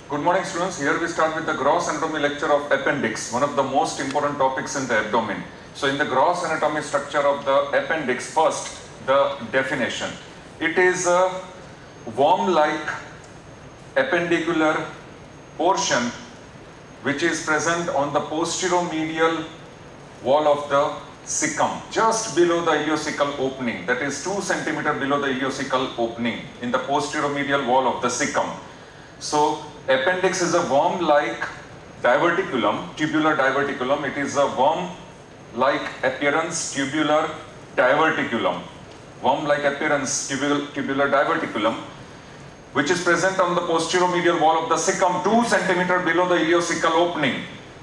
Good morning students, here we start with the gross anatomy lecture of appendix, one of the most important topics in the abdomen. So in the gross anatomy structure of the appendix, first the definition. It is a worm-like appendicular portion which is present on the posteromedial wall of the cecum, just below the ileocecal opening, that is 2 cm below the ileocecal opening in the posteromedial wall of the cecum. So appendix is a worm-like diverticulum, tubular diverticulum. It is a worm-like appearance tubular diverticulum. Worm-like appearance tubular diverticulum, which is present on the posteromedial wall of the cecum 2 cm below the ileocecal opening.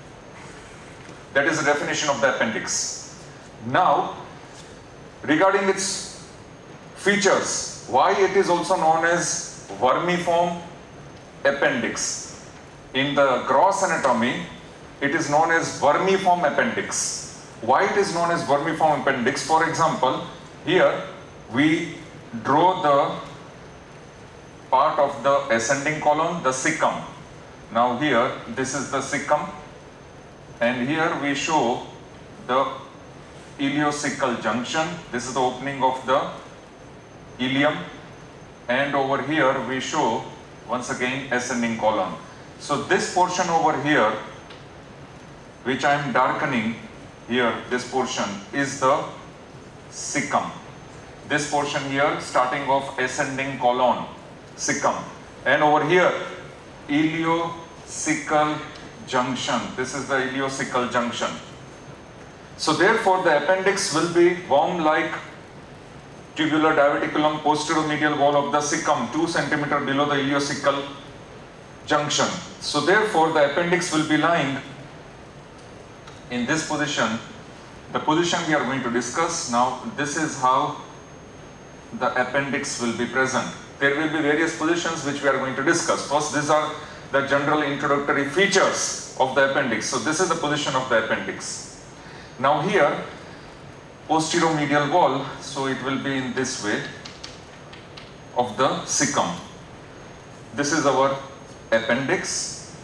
That is the definition of the appendix. Now, regarding its features, why it is also known as vermiform appendix. In the gross anatomy, it is known as vermiform appendix. Why it is known as vermiform appendix? For example, here we draw the part of the ascending column, the cecum. Now here, this is the cecum, and here we show the ileocecal junction. This is the opening of the ileum, and over here we show once again ascending column. So this portion over here, which I am darkening here, this portion is the cecum. This portion here, starting of ascending colon, cecum, and over here ileocecal junction. This is the ileocecal junction. So therefore the appendix will be worm-like tubular diverticulum posteromedial wall of the cecum 2 cm below the ileocecal junction. So therefore the appendix will be lying in this position, the position we are going to discuss now. This is how the appendix will be present. There will be various positions which we are going to discuss. First, these are the general introductory features of the appendix. So this is the position of the appendix. Now here, posteromedial wall, so it will be in this way of the cecum. This is our appendix.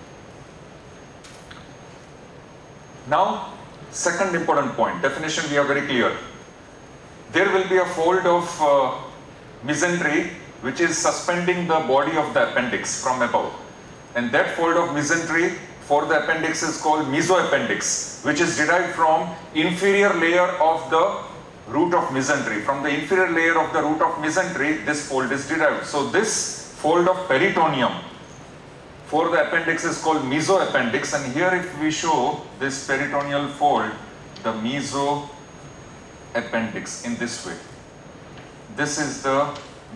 Now, second important point, definition we are very clear. There will be a fold of mesentery which is suspending the body of the appendix from above, and that fold of mesentery for the appendix is called mesoappendix, which is derived from inferior layer of the root of mesentery. From the inferior layer of the root of mesentery, this fold is derived. So this fold of peritoneum for the appendix is called mesoappendix, and here if we show this peritoneal fold, the mesoappendix in this way. This is the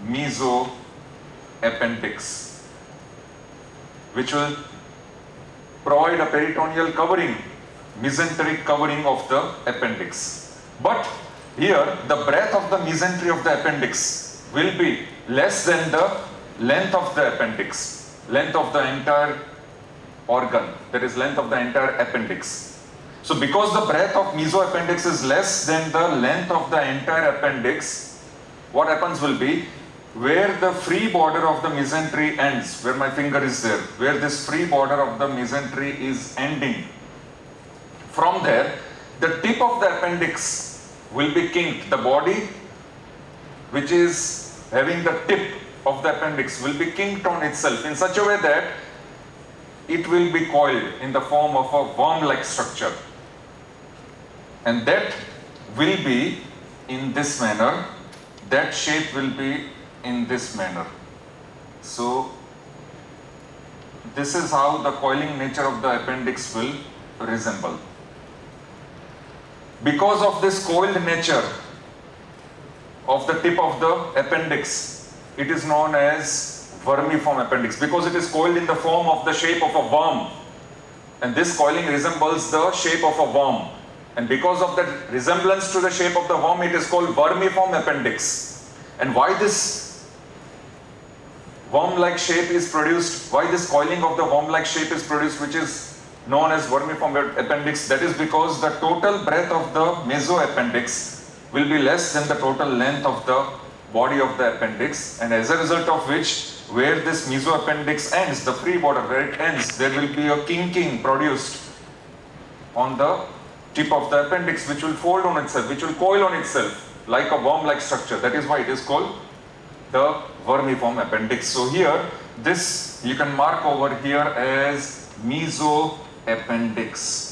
mesoappendix, which will provide a peritoneal covering, mesenteric covering of the appendix. But here the breadth of the mesentery of the appendix will be less than the length of the appendix, length of the entire organ, that is length of the entire appendix. So because the breadth of mesoappendix is less than the length of the entire appendix, what happens will be, where the free border of the mesentery ends, where my finger is there, where this free border of the mesentery is ending, from there the tip of the appendix will be kinked. The body which is having the tip of the appendix will be kinked on itself in such a way that it will be coiled in the form of a worm-like structure, and that will be in this manner. That shape will be in this manner. So this is how the coiling nature of the appendix will resemble. Because of this coiled nature of the tip of the appendix, it is known as vermiform appendix, because it is coiled in the form of the shape of a worm, and this coiling resembles the shape of a worm, and because of that resemblance to the shape of the worm, it is called vermiform appendix. And why this worm-like shape is produced, why this coiling of the worm-like shape is produced, which is known as vermiform appendix, that is because the total breadth of the mesoappendix will be less than the total length of the body of the appendix, and as a result of which where this mesoappendix ends, the free border where it ends, there will be a kinking produced on the tip of the appendix, which will fold on itself, which will coil on itself like a worm-like structure. That is why it is called the vermiform appendix. So here, this you can mark over here as mesoappendix.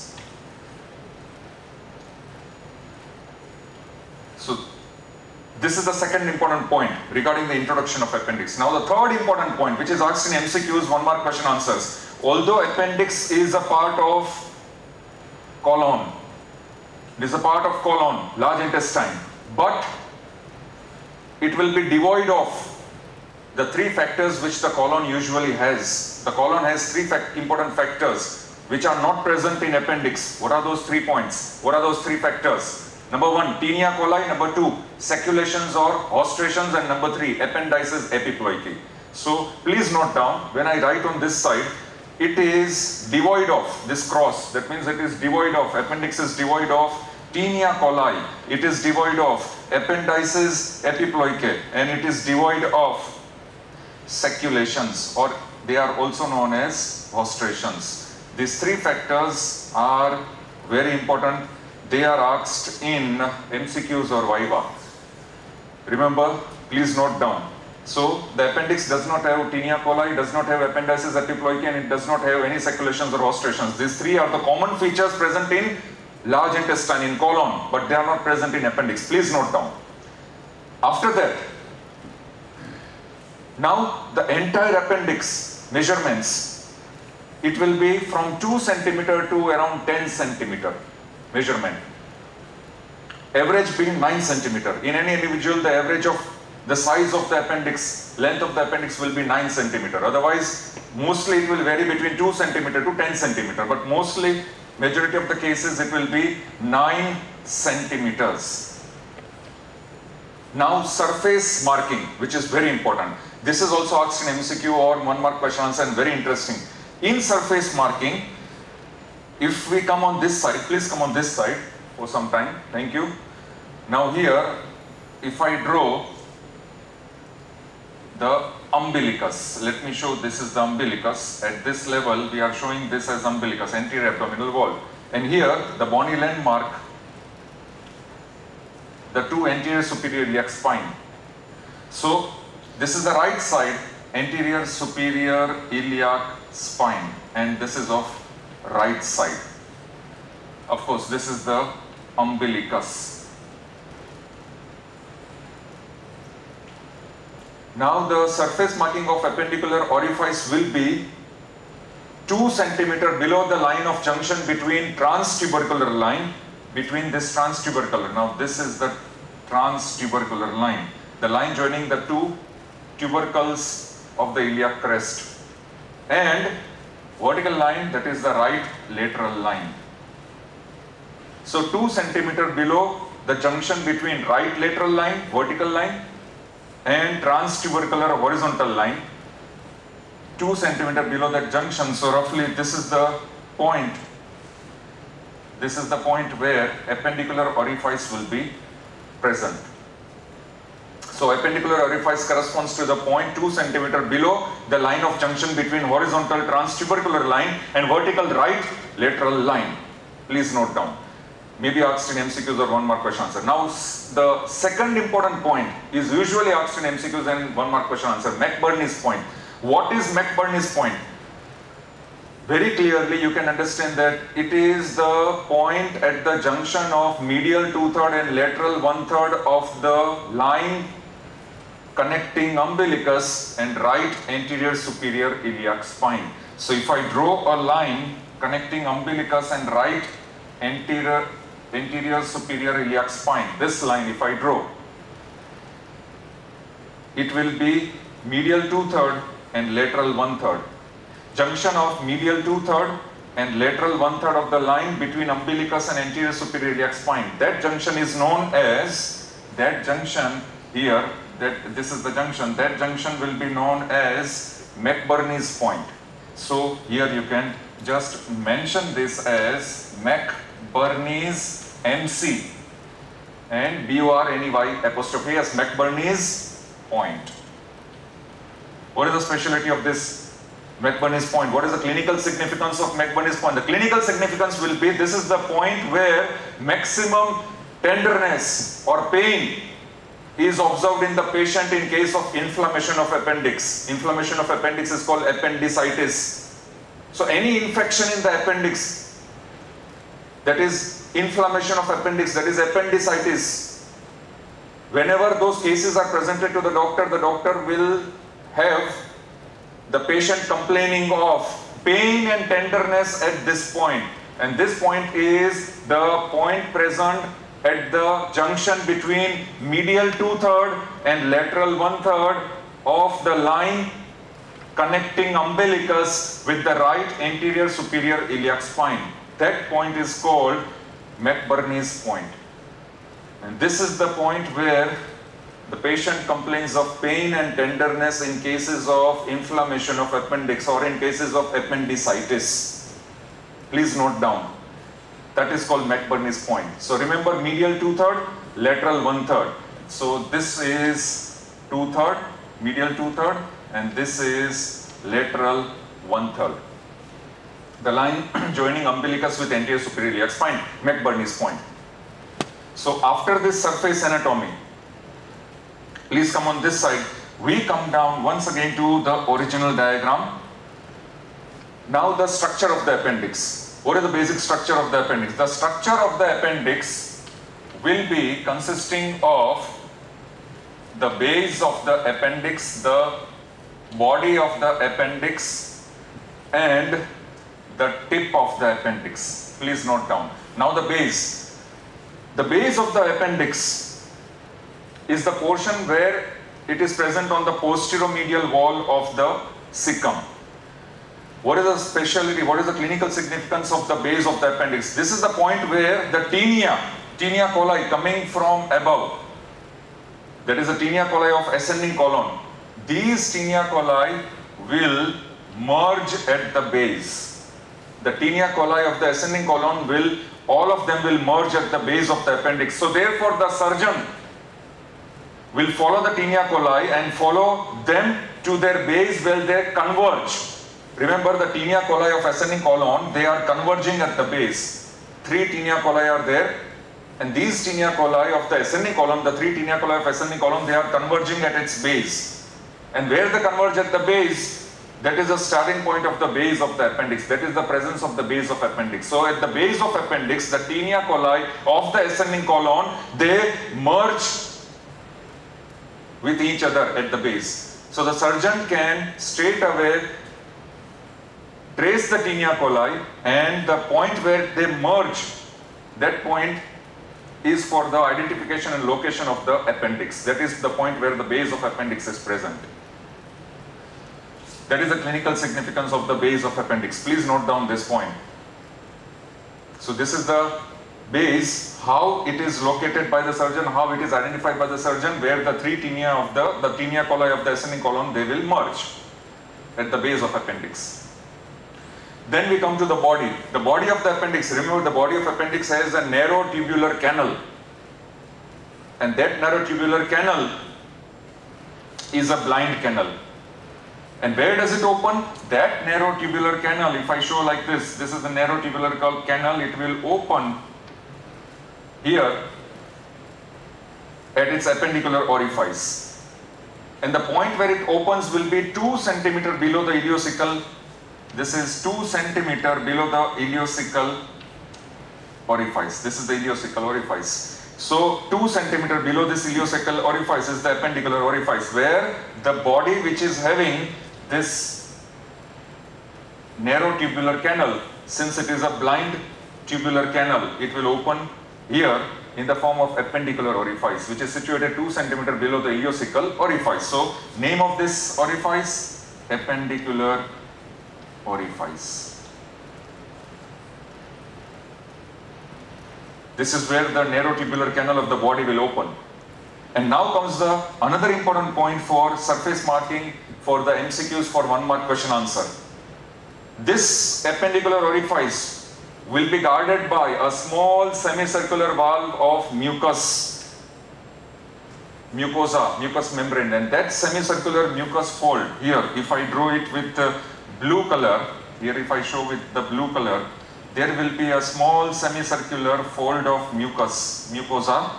So this is the second important point regarding the introduction of appendix. Now the third important point, which is asked in MCQs, 1 mark question answers. Although appendix is a part of colon, it is a part of colon, large intestine, but it will be devoid of the 3 factors which the colon usually has. The colon has 3 important factors which are not present in appendix. What are those 3 points? What are those 3 factors? Number 1, Taenia coli. Number 2, sacculations or ostrations. And number 3, ependices epiploiky. So please note down, when I write on this side, it is devoid of this cross. That means it is devoid of, appendix is devoid of Taenia coli. It is devoid of ependices epiploiky. And it is devoid of sacculations, or they are also known as ostrations. These 3 factors are very important. They are asked in MCQs or Viva. Remember, please note down. So the appendix does not have Taenia coli, does not have ependices epiploiky, and it does not have any sacculations or ostrations. These 3 are the common features present in large intestine, in colon, but they are not present in appendix. Please note down. After that, now the entire appendix measurements, it will be from 2 centimeter to around 10 centimeter measurement. Average being 9 centimeter. In any individual, the average of the size of the appendix, length of the appendix will be 9 centimeter. Otherwise, mostly it will vary between 2 centimeter to 10 centimeter. But mostly, majority of the cases, it will be 9 centimeters. Now, surface marking, which is very important. This is also asked in MCQ or 1 mark question answer, and very interesting. In surface marking, if we come on this side, please come on this side for some time. Thank you. Now here, if I draw the umbilicus, let me show this is the umbilicus. At this level, we are showing this as umbilicus, anterior abdominal wall. And here, the bony landmark, the 2 anterior superior iliac spine. So, this is the right side, anterior superior iliac spine, and this is of right side. Of course, this is the umbilicus. Now the surface marking of appendicular orifice will be 2 centimeter below the line of junction between transtubercular line, between this transtubercular. Now this is the transtubercular line, the line joining the 2 tubercles of the iliac crest, and vertical line, that is the right lateral line. So 2 centimeter below the junction between right lateral line, vertical line, and transtubercular horizontal line, 2 centimeter below that junction. So roughly this is the point. This is the point where appendicular orifice will be present. So appendicular orifice corresponds to the point 2 centimeter below the line of junction between horizontal transtubercular line and vertical right lateral line. Please note down. Maybe asked in MCQs or 1 mark question answer. Now the second important point is usually asked in MCQs and 1 mark question answer, McBurney's point. What is McBurney's point? Very clearly you can understand that it is the point at the junction of medial 2/3 and lateral 1/3 of the line connecting umbilicus and right anterior superior iliac spine. So if I draw a line connecting umbilicus and right anterior superior iliac spine, this line if I draw, it will be medial 2/3 and lateral 1/3. Junction of medial 2/3 and lateral 1/3 of the line between umbilicus and anterior superior iliac spine. That junction is known as, that junction here, this is the junction, that junction will be known as McBurney's point. So here you can just mention this as McBurney's MC and BURNEY apostrophe as McBurney's point. What is the specialty of this McBurney's point? What is the clinical significance of McBurney's point? The clinical significance will be, this is the point where maximum tenderness or pain is observed in the patient in case of inflammation of appendix. Inflammation of appendix is called appendicitis. So any infection in the appendix, that is inflammation of appendix, that is appendicitis. Whenever those cases are presented to the doctor will have the patient complaining of pain and tenderness at this point. And this point is the point present at the junction between medial 2/3 and lateral 1/3 of the line connecting umbilicus with the right anterior superior iliac spine. That point is called McBurney's point. And this is the point where the patient complains of pain and tenderness in cases of inflammation of appendix or in cases of appendicitis. Please note down. That is called McBurney's point. So remember, medial 2/3, lateral 1/3. So this is 2/3, medial 2/3, and this is lateral 1/3. The line joining umbilicus with anterior superior iliac spine, McBurney's point. So after this surface anatomy, please come on this side. We come down once again to the original diagram. Now the structure of the appendix. What is the basic structure of the appendix? The structure of the appendix will be consisting of the base of the appendix, the body of the appendix, and the tip of the appendix. Please note down. Now the base. The base of the appendix is the portion where it is present on the posteromedial wall of the cecum. What is the specialty, what is the clinical significance of the base of the appendix? This is the point where the tinea coli coming from above, that is the tinea coli of ascending colon. These tinea coli will merge at the base. The tinea coli of the ascending colon will, all of them will merge at the base of the appendix. So therefore the surgeon will follow the tinea coli and follow them to their base where they converge. Remember, the tinea coli of ascending colon, they are converging at the base. 3 tinea coli are there, and these tinea coli of the ascending colon, the 3 tinea coli of ascending colon, they are converging at its base. And where they converge at the base, that is the starting point of the base of the appendix. That is the presence of the base of appendix. So at the base of appendix, the tinea coli of the ascending colon, they merge with each other at the base. So the surgeon can straight away trace the tinea coli, and the point where they merge, that point is for the identification and location of the appendix. That is the point where the base of appendix is present. That is the clinical significance of the base of appendix. Please note down this point. So this is the base, how it is located by the surgeon, how it is identified by the surgeon, where the 3 tinea of the tinea coli of the ascending colon, they will merge at the base of appendix. Then we come to the body. The body of the appendix, remember the body of appendix has a narrow tubular canal. And that narrow tubular canal is a blind canal. And where does it open? That narrow tubular canal, if I show like this is the narrow tubular canal, it will open here at its appendicular orifice. And the point where it opens will be 2 cm below the ileocecal. This is 2 cm below the ileocecal orifice. This is the ileocecal orifice. So 2 cm below this ileocecal orifice is the appendicular orifice, where the body which is having this narrow tubular canal, since it is a blind tubular canal, it will open here in the form of appendicular orifice, which is situated 2 cm below the ileocecal orifice. So name of this orifice, appendicular orifice. This is where the narrow tubular canal of the body will open. And now comes the another important point for surface marking for the MCQs for 1 mark question answer. This appendicular orifice will be guarded by a small semicircular valve of mucus. mucosa, mucous membrane, and that semicircular mucous fold here, if I draw it with blue color, here if I show with the blue color, there will be a small semicircular fold of mucosa.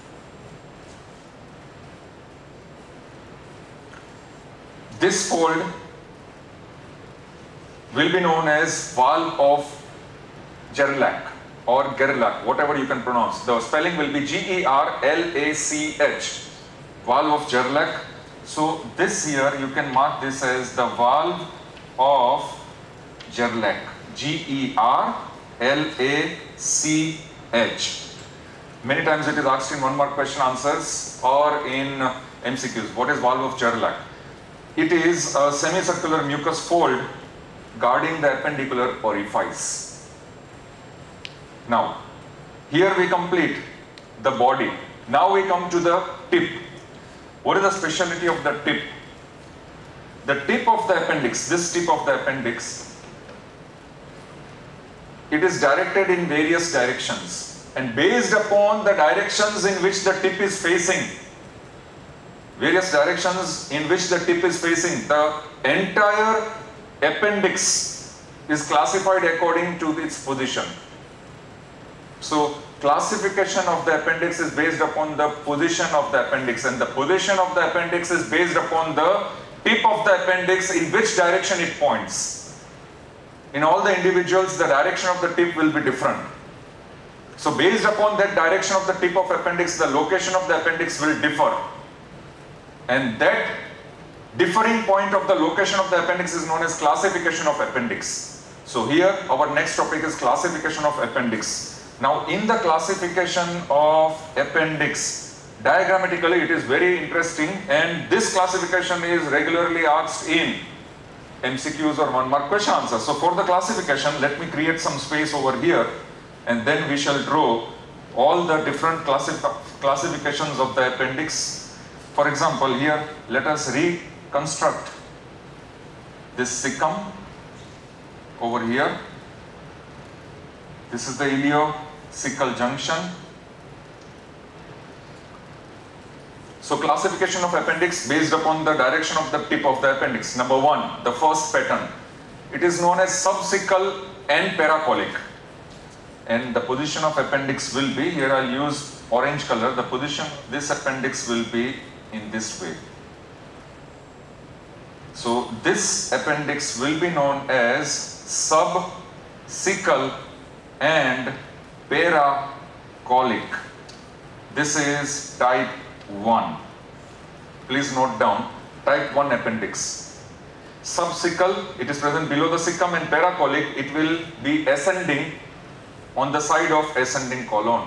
This fold will be known as valve of Gerlach or Gerlach, whatever you can pronounce. The spelling will be G-E-R-L-A-C-H, valve of Gerlach. So this here you can mark this as the valve of Gerlach, G-E-R-L-A-C-H. Many times it is asked in 1 mark question answers or in MCQs. What is valve of Gerlach? It is a semicircular mucous fold guarding the appendicular orifice. Now, here we complete the body. Now we come to the tip. What is the specialty of the tip? The tip of the appendix, this tip of the appendix, it is directed in various directions, and based upon the directions in which the tip is facing, the entire appendix is classified according to its position. So classification of the appendix is based upon the position of the appendix, and the position of the appendix is based upon the tip of the appendix, in which direction it points. In all the individuals, the direction of the tip will be different. So based upon that direction of the tip of appendix, the location of the appendix will differ. And that differing point of the location of the appendix is known as classification of appendix. So here our next topic is classification of appendix. Now in the classification of appendix, diagrammatically it is very interesting, and this classification is regularly asked in MCQs or 1 mark question answers. So for the classification, let me create some space over here, and then we shall draw all the different classifications of the appendix. For example, here let us reconstruct this cecum over here. This is the iliocecal junction. So classification of appendix based upon the direction of the tip of the appendix. Number 1, the first pattern. It is known as subcecal and paracolic. And the position of appendix will be, here I'll use orange color, the position, this appendix will be in this way. So this appendix will be known as subcecal and paracolic. This is type 1. Please note down, type 1 appendix. Subcecal, it is present below the cecum, and paracolic, it will be ascending on the side of ascending colon.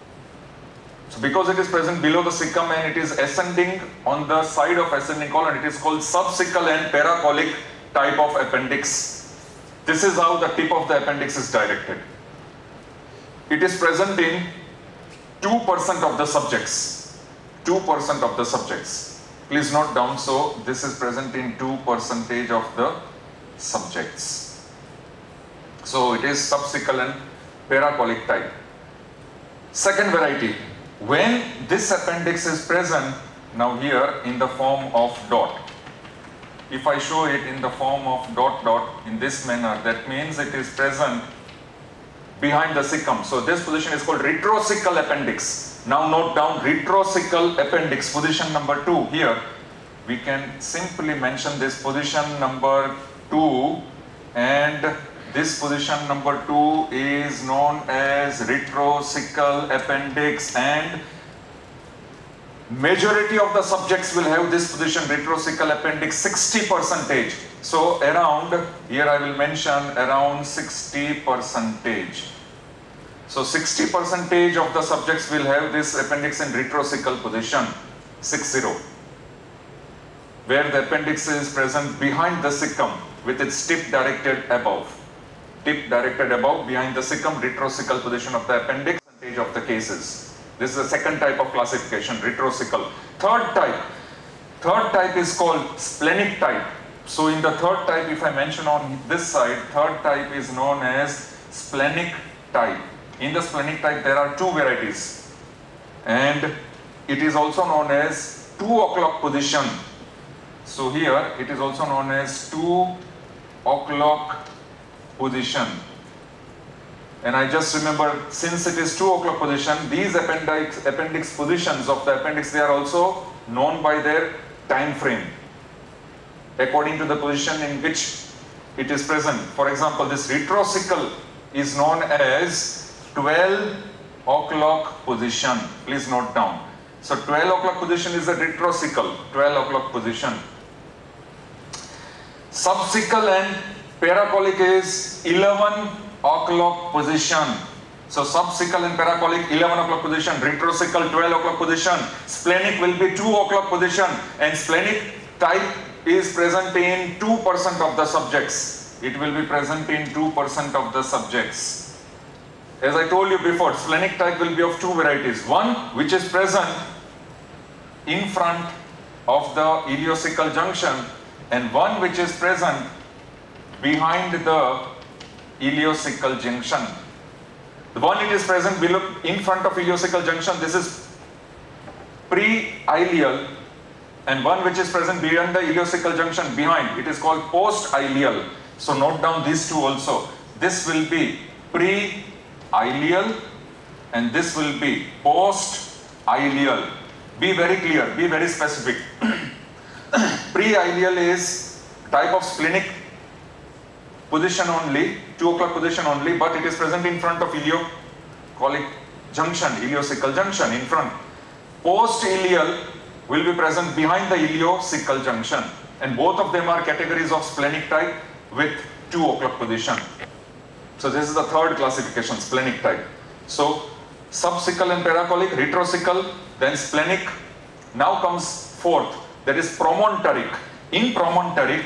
So because it is present below the cecum and it is ascending on the side of ascending colon, it is called subcecal and paracolic type of appendix. This is how the tip of the appendix is directed. It is present in 2% of the subjects. 2% of the subjects. Please note down, so this is present in 2% of the subjects. So it is subcecal and paracolic type. Second variety, when this appendix is present now here in the form of dot. If I show it in the form of dot dot in this manner, that means it is present behind the cecum. So this position is called retrocecal appendix. Now note down, retrocecal appendix, position number 2 here. We can simply mention this position number 2, and this position number 2 is known as retrocecal appendix, and majority of the subjects will have this position, retrocecal appendix, 60%. So around, here I will mention around 60%. So 60% of the subjects will have this appendix in retrocecal position, 60, where the appendix is present behind the cecum with its tip directed above. Tip directed above, behind the cecum, retrocecal position of the appendix, percentage of the cases. This is the second type of classification, retrocecal. Third type is called splenic type. So in the third type, if I mention on this side, third type is known as splenic type. In the splenic type, there are 2 varieties, and it is also known as 2 o'clock position. So here it is also known as 2 o'clock position. And I just remember, since it is 2 o'clock position, these appendix positions of the appendix, they are also known by their time frame according to the position in which it is present. For example, this retrosicle is known as 12 o'clock position. Please note down. So 12 o'clock position is the retrosicle, 12 o'clock position. Subsicle and paracolic is 11 o'clock position. So subsicle and paracolic 11 o'clock position, retrosicle 12 o'clock position, splenic will be 2 o'clock position, and splenic type is present in 2% of the subjects. It will be present in 2% of the subjects. As I told you before, splenic type will be of two varieties. One which is present in front of the ileocecal junction, and one which is present behind the ileocecal junction. The one it is present below in front of ileocecal junction, this is pre-ileal, and one which is present beyond the ileocecal junction behind, it is called post-ileal. So note down these two also. This will be pre-ileal and this will be post-ileal. Be very clear, be very specific. Pre-ileal is type of splenic position only, 2 o'clock position only, but it is present in front of ileocolic junction, ileocecal junction in front. Post-ileal will be present behind the ileocecal junction, and both of them are categories of splenic type with 2 o'clock position. So this is the third classification, splenic type. So subsicle and paracolic, retrosicle, then splenic. Now comes fourth, that is promontoric. In promontoric,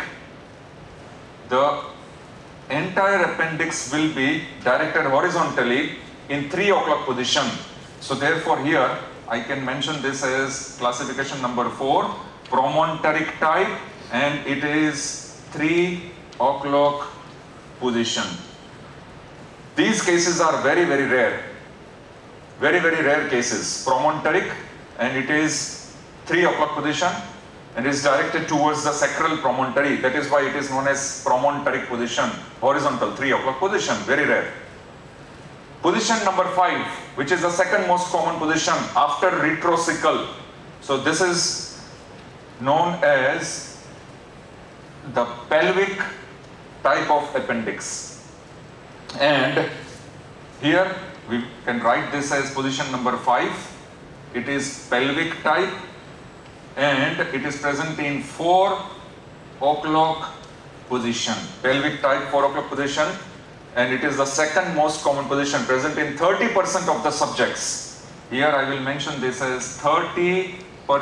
the entire appendix will be directed horizontally in 3 o'clock position. So therefore here I can mention this as classification number 4, promontoric type, and it is 3 o'clock position. These cases are very, very rare. Very, very rare cases. Promontoric, and it is 3 o'clock position and is directed towards the sacral promontory. That is why it is known as promontoric position. Horizontal, 3 o'clock position, very rare. Position number 5, which is the second most common position after retrosicle. So this is known as the pelvic type of appendix. And here we can write this as position number 5. It is pelvic type and it is present in 4 o'clock position. Pelvic type 4 o'clock position, and it is the second most common position, present in 30% of the subjects. Here I will mention this as 30%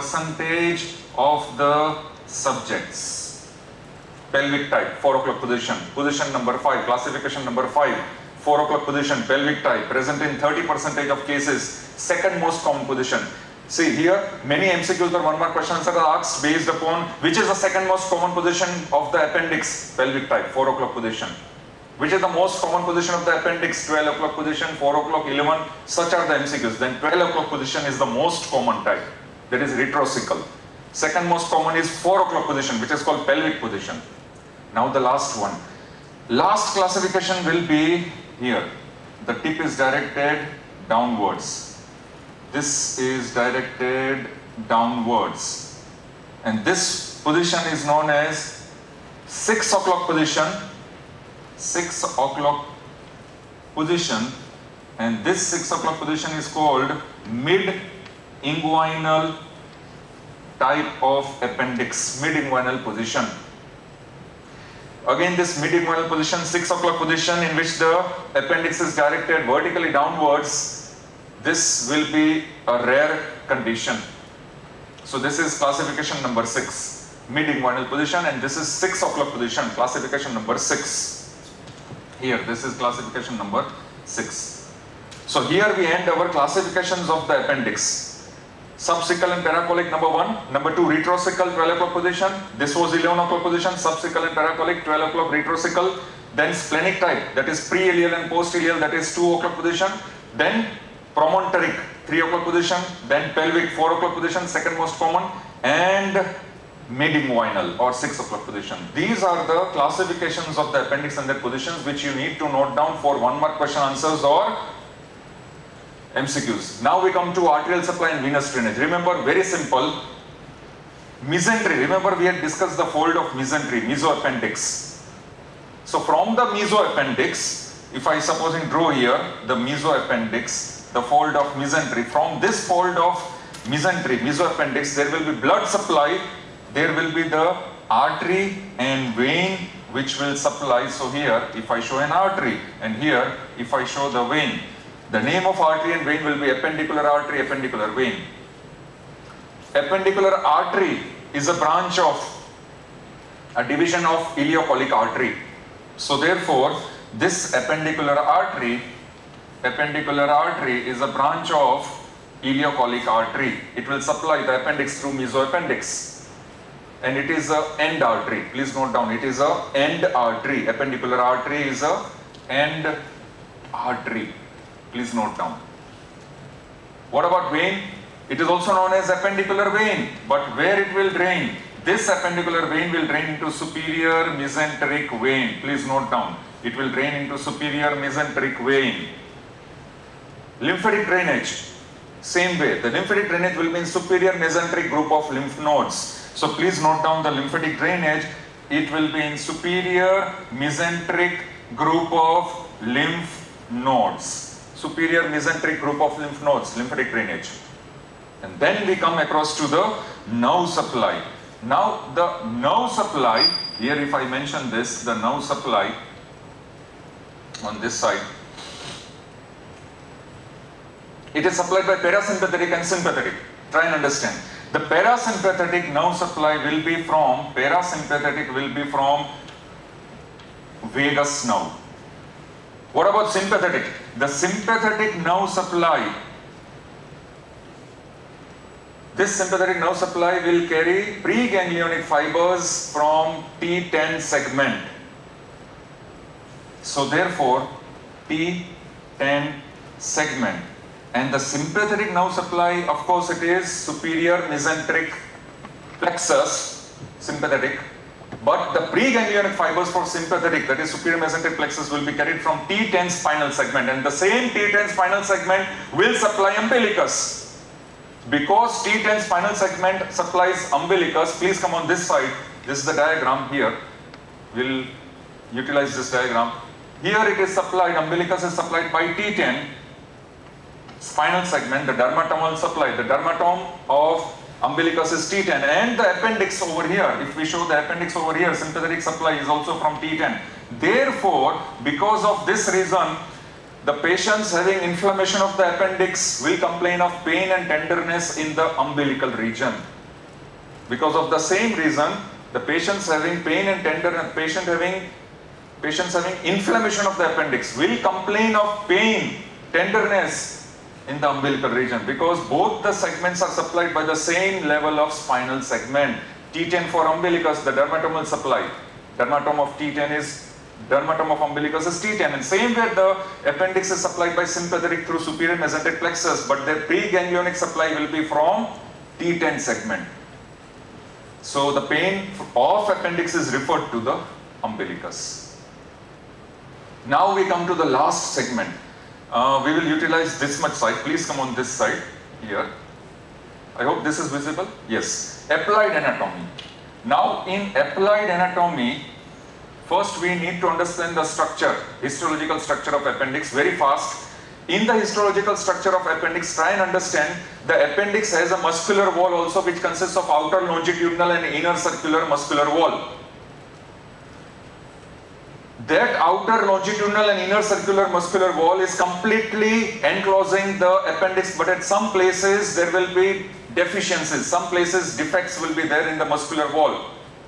of the subjects. Pelvic type 4 o'clock position. Position number 5, classification number 5, 4 o'clock position, pelvic type, present in 30% of cases, second most common position. See here, many MCQs or 1 mark questions are asked based upon which is the second most common position of the appendix, pelvic type, 4 o'clock position. Which is the most common position of the appendix, 12 o'clock position, 4 o'clock, 11, such are the MCQs. Then 12 o'clock position is the most common type, that is retrosicle. Second most common is 4 o'clock position, which is called pelvic position. Now the last one. Last classification will be here. The tip is directed downwards. This is directed downwards. And this position is known as 6 o'clock position. 6 o'clock position. And this 6 o'clock position is called mid-inguinal type of appendix. Mid-inguinal position. Again, this mid-inguinal position, 6 o'clock position, in which the appendix is directed vertically downwards, this will be a rare condition. So this is classification number 6, mid-inguinal position, and this is 6 o'clock position, classification number 6. Here, this is classification number 6. So here we end our classifications of the appendix. Subsicle and paracolic number 1, number 2 retrosicle 12 o'clock position, this was 11 o'clock position, subsicle and paracolic 12 o'clock retrosicle, then splenic type, that is pre-ileal and post-ileal, that is 2 o'clock position, then promontoric 3 o'clock position, then pelvic 4 o'clock position, second most common, and mediastinal or 6 o'clock position. These are the classifications of the appendix and their positions which you need to note down for 1 mark question answers or MCQs. Now we come to arterial supply and venous drainage. Remember, very simple. Mesentery. Remember, we had discussed the fold of mesentery, mesoappendix. So from the mesoappendix, if I supposing draw here the mesoappendix, the fold of mesentery, from this fold of mesentery, mesoappendix, there will be blood supply. There will be the artery and vein which will supply. So here, if I show an artery, and here, if I show the vein, the name of artery and vein will be appendicular artery, appendicular vein. Appendicular artery is a branch of, a division of ileocholic artery. So therefore, this appendicular artery is a branch of ileocholic artery. It will supply the appendix through mesoappendix. And it is a end artery. Please note down, it is a end artery. Appendicular artery is a end artery. Please note down. What about vein? It is also known as appendicular vein. But where it will drain? This appendicular vein will drain into superior mesenteric vein. Please note down. It will drain into superior mesenteric vein. Lymphatic drainage. Same way. The lymphatic drainage will be in superior mesenteric group of lymph nodes. So please note down the lymphatic drainage. It will be in superior mesenteric group of lymph nodes. Superior mesenteric group of lymph nodes, lymphatic drainage. And then we come across to the nerve supply. Now the nerve supply, here if I mention this, the nerve supply on this side, it is supplied by parasympathetic and sympathetic. Try and understand. The parasympathetic nerve supply will be from, vagus nerve. What about sympathetic? The sympathetic nerve supply, this sympathetic nerve supply will carry preganglionic fibers from T10 segment. So therefore, T10 segment. And the sympathetic nerve supply, of course, it is superior mesenteric plexus, sympathetic. But the preganglionic fibers for sympathetic, that is superior mesenteric plexus, will be carried from T10 spinal segment. And the same T10 spinal segment will supply umbilicus. Because T10 spinal segment supplies umbilicus, please come on this side. This is the diagram here. We'll utilize this diagram. Here it is supplied, umbilicus is supplied by T10 spinal segment, the dermatome will supply. The dermatome of umbilicus is T10, and the appendix over here, if we show the appendix over here, sympathetic supply is also from T10. Therefore, because of this reason, the patients having inflammation of the appendix will complain of pain and tenderness in the umbilical region. Because of the same reason, the patients having pain and tenderness, patients having inflammation of the appendix will complain of pain, tenderness in the umbilical region, because both the segments are supplied by the same level of spinal segment. T10 for umbilicus, the dermatomal supply. Dermatome of T10 is, dermatome of umbilicus is T10. And same way the appendix is supplied by sympathetic through superior mesenteric plexus, but their preganglionic supply will be from T10 segment. So the pain of appendix is referred to the umbilicus. Now we come to the last segment. We will utilize this much side. Please come on this side here. I hope this is visible. Yes. Applied anatomy. Now in applied anatomy, first we need to understand the structure, histological structure of appendix very fast. In the histological structure of appendix, try and understand the appendix has a muscular wall also, which consists of outer longitudinal and inner circular muscular wall. That outer longitudinal and inner circular muscular wall is completely enclosing the appendix, but at some places there will be deficiencies. Some places defects will be there in the muscular wall.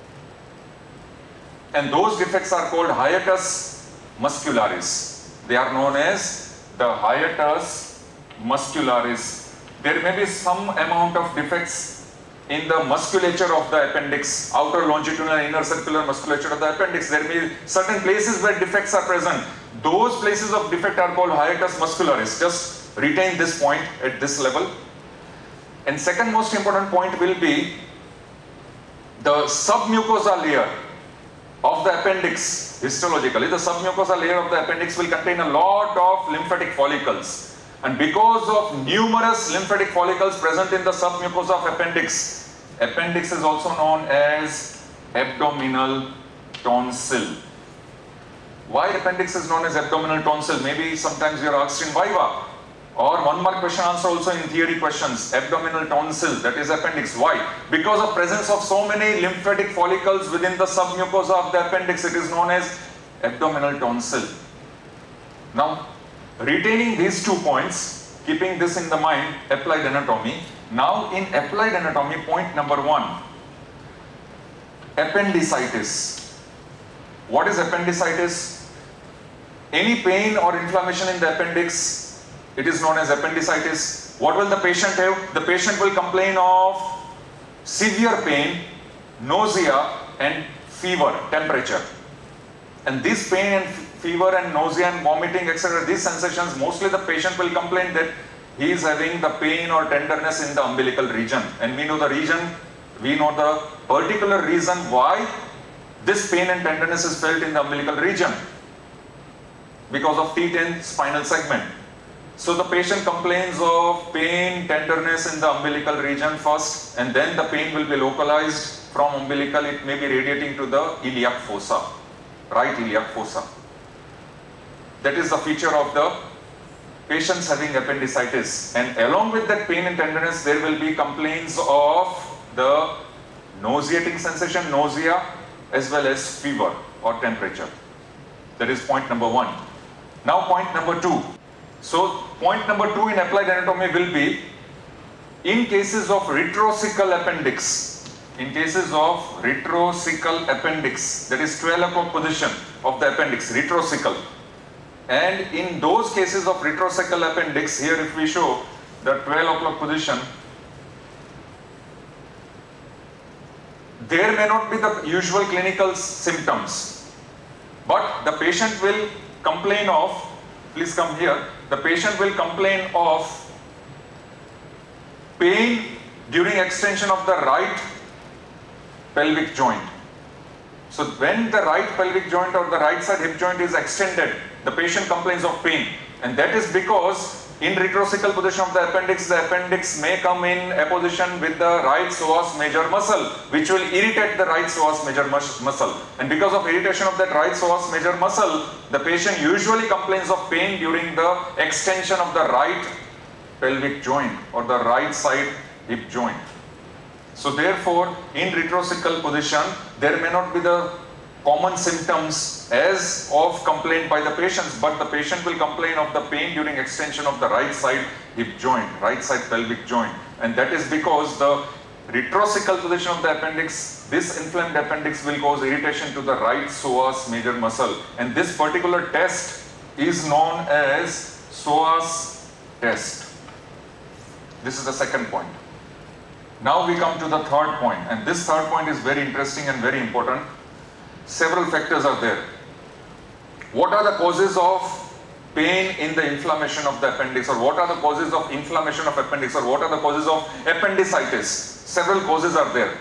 And those defects are called hiatus muscularis. They are known as the hiatus muscularis. There may be some amount of defects in the musculature of the appendix, outer longitudinal and inner circular musculature of the appendix. There may be certain places where defects are present. Those places of defect are called hiatus muscularis. Just retain this point at this level. And second most important point will be the submucosal layer of the appendix. Histologically, the submucosal layer of the appendix will contain a lot of lymphatic follicles. And because of numerous lymphatic follicles present in the submucosa of appendix, appendix is also known as abdominal tonsil. Why appendix is known as abdominal tonsil? Maybe sometimes you are asked in Viva, or one mark question answer also in theory questions. Abdominal tonsil, that is appendix. Why? Because of presence of so many lymphatic follicles within the submucosa of the appendix, it is known as abdominal tonsil. Now, retaining these 2 points, keeping this in the mind, applied anatomy. Now in applied anatomy, point number 1, appendicitis. What is appendicitis? Any pain or inflammation in the appendix, it is known as appendicitis. What will the patient have? The patient will complain of severe pain, nausea and fever, temperature. And this pain and fever and nausea and vomiting, etc., these sensations, mostly the patient will complain that he is having the pain or tenderness in the umbilical region. And we know the region, we know the particular reason why this pain and tenderness is felt in the umbilical region, because of T10 spinal segment. So the patient complains of pain, tenderness in the umbilical region first, and then the pain will be localized from umbilical. It may be radiating to the iliac fossa, right iliac fossa. That is the feature of the patients having appendicitis. And along with that pain and tenderness, there will be complaints of the nauseating sensation, nausea, as well as fever or temperature. That is point number 1. Now point number 2. So point number 2 in applied anatomy will be, in cases of retrocecal appendix, in cases of retrocecal appendix, that is 12 o'clock position of the appendix, retrocecal. And in those cases of retrocecal appendix, here if we show the 12 o'clock position, there may not be the usual clinical symptoms, but the patient will complain of, please come here, the patient will complain of pain during extension of the right pelvic joint. So when the right pelvic joint or the right side hip joint is extended, the patient complains of pain, and that is because in retrocecal position of the appendix may come in apposition with the right psoas major muscle, which will irritate the right psoas major muscle. And because of irritation of that right psoas major muscle, the patient usually complains of pain during the extension of the right pelvic joint or the right side hip joint. So therefore, in retrocecal position, there may not be the common symptoms as of complaint by the patients, but the patient will complain of the pain during extension of the right side hip joint, right side pelvic joint. And that is because the retrocecal position of the appendix, this inflamed appendix will cause irritation to the right psoas major muscle. And this particular test is known as psoas test. This is the second point. Now we come to the third point, and this third point is very interesting and very important. Several factors are there. What are the causes of pain in the inflammation of the appendix, or what are the causes of inflammation of appendix, or what are the causes of appendicitis? Several causes are there.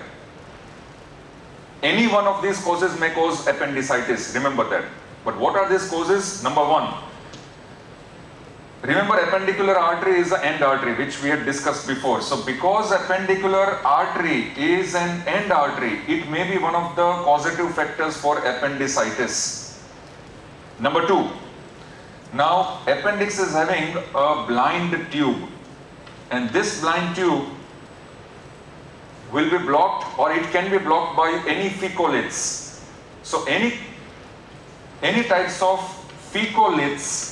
Any one of these causes may cause appendicitis, remember that. But what are these causes? Number 1, remember appendicular artery is the end artery, which we had discussed before. So because appendicular artery is an end artery, it may be one of the causative factors for appendicitis. Number 2, now appendix is having a blind tube, and this blind tube will be blocked, or it can be blocked by any fecolates. So any types of fecolates,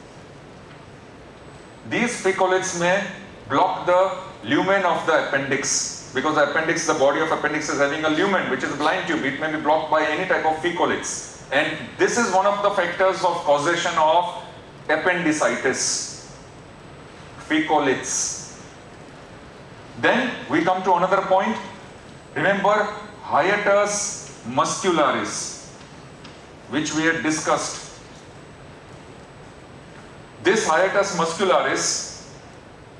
these fecolates may block the lumen of the appendix, because the appendix, the body of appendix is having a lumen, which is a blind tube. It may be blocked by any type of fecolates, and this is one of the factors of causation of appendicitis, fecolates. Then we come to another point. Remember hiatus muscularis, which we had discussed. This hiatus muscularis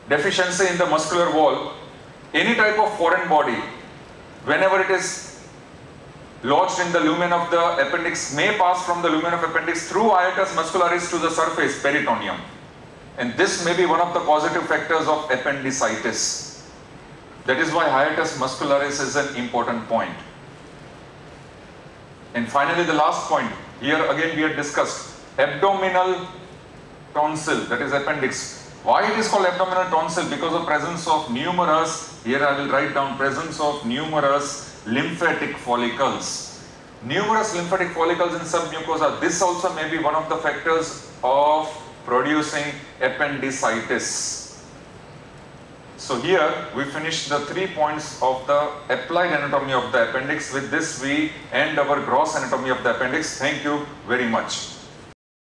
deficiency in the muscular wall, any type of foreign body, whenever it is lodged in the lumen of the appendix, may pass from the lumen of appendix through hiatus muscularis to the surface, peritoneum. And this may be one of the causative factors of appendicitis. That is why hiatus muscularis is an important point. And finally, the last point, here again we had discussed abdominal tonsil, that is appendix. Why it is called abdominal tonsil? Because of presence of numerous, here I will write down, presence of numerous lymphatic follicles. Numerous lymphatic follicles in submucosa. This also may be one of the factors of producing appendicitis. So here we finish the 3 points of the applied anatomy of the appendix. With this we end our gross anatomy of the appendix. Thank you very much.